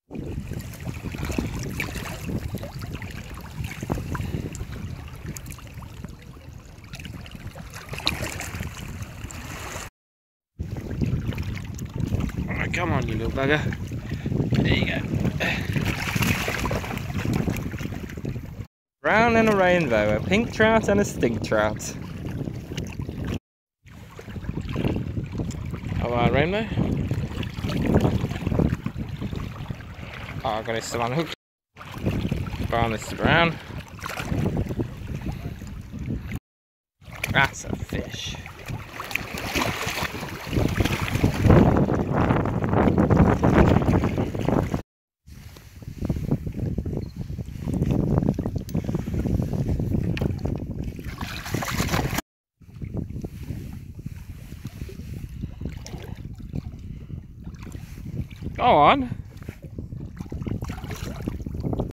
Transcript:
Alright, come on, you little bugger. There you go. Brown and a rainbow, a pink trout and a stink trout. Alright, rainbow. Oh, I got this one hooked. Brown, this is brown. That's a fish. Go on.